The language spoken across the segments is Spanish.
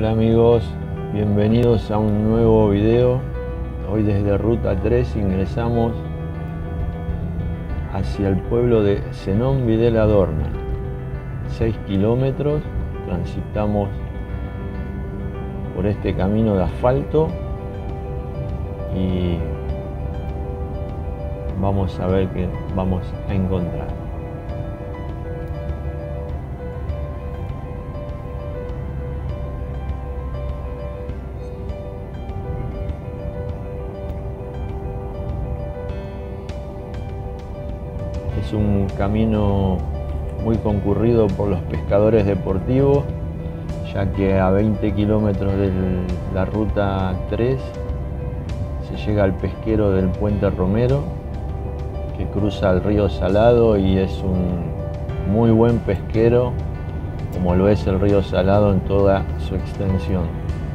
Hola amigos, bienvenidos a un nuevo video. Hoy desde Ruta 3 ingresamos hacia el pueblo de Zenón Videla Adorna. 6 kilómetros, transitamos por este camino de asfalto y vamos a ver qué vamos a encontrar. Es un camino muy concurrido por los pescadores deportivos, ya que a 20 kilómetros de la ruta 3 se llega al pesquero del Puente Romero, que cruza el río Salado y es un muy buen pesquero, como lo es el río Salado en toda su extensión.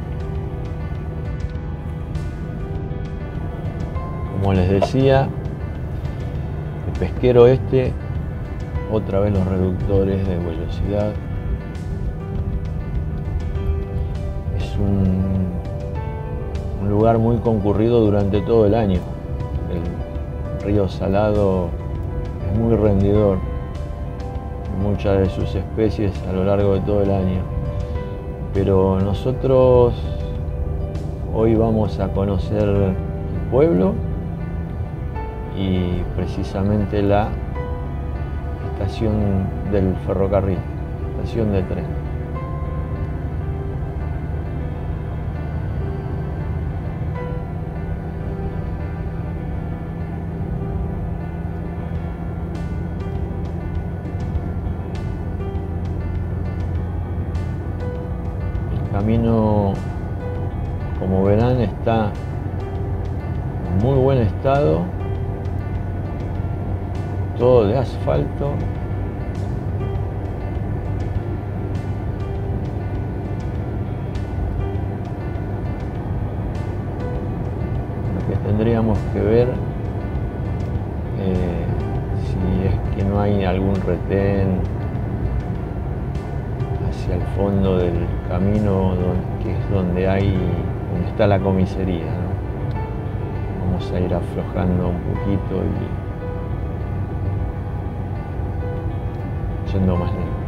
Como les decía, el pesquero este, otra vez los reductores de velocidad, es un lugar muy concurrido durante todo el año. El río Salado es muy rendidor, muchas de sus especies a lo largo de todo el año. Pero nosotros hoy vamos a conocer el pueblo y precisamente la estación del ferrocarril, estación de tren. El camino, como verán, está en muy buen estado, todo de asfalto. Lo que tendríamos que ver si es que no hay algún retén hacia el fondo del camino, que es donde está la comisaría, ¿no? Vamos a ir aflojando un poquito y yendo más lento.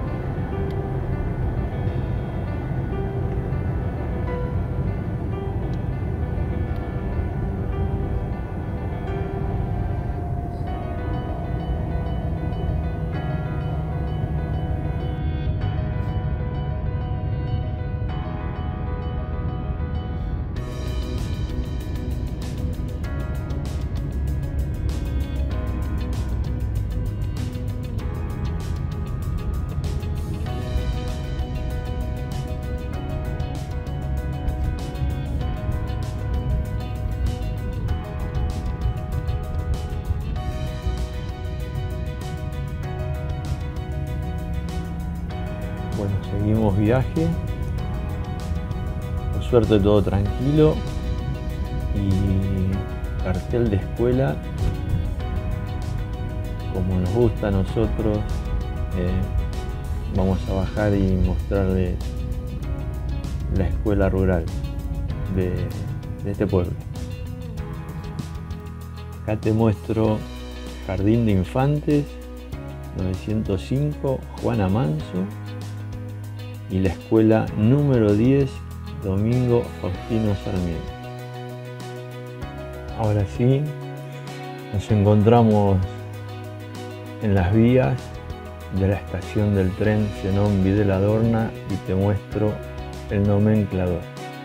Bueno, seguimos viaje, por suerte todo tranquilo y cartel de escuela, como nos gusta a nosotros. Vamos a bajar y mostrarles la escuela rural de este pueblo. Acá te muestro Jardín de Infantes 905 Juana Manso y la escuela número 10 Domingo Faustino Sarmiento. Ahora sí, nos encontramos en las vías de la estación del tren Zenón Videla Adorna y te muestro el nomenclador.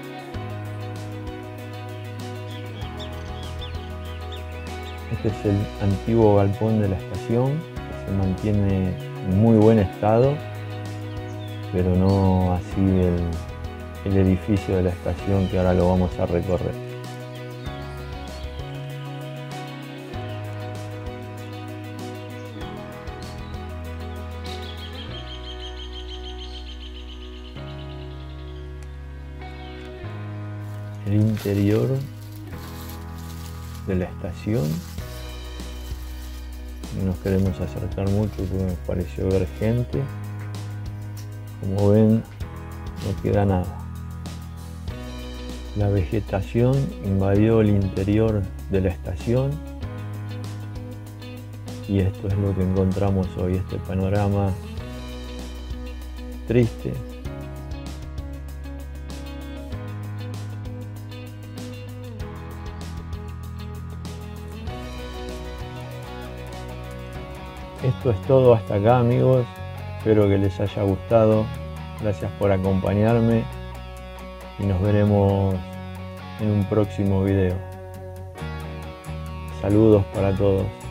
Este es el antiguo galpón de la estación, que se mantiene en muy buen estado, pero no así el edificio de la estación, que ahora lo vamos a recorrer. El interior de la estación, no nos queremos acercar mucho porque me pareció ver gente. Como ven, no queda nada. La vegetación invadió el interior de la estación y esto es lo que encontramos hoy, este panorama triste. Esto es todo hasta acá, amigos. Espero que les haya gustado. Gracias por acompañarme y nos veremos en un próximo video. Saludos para todos.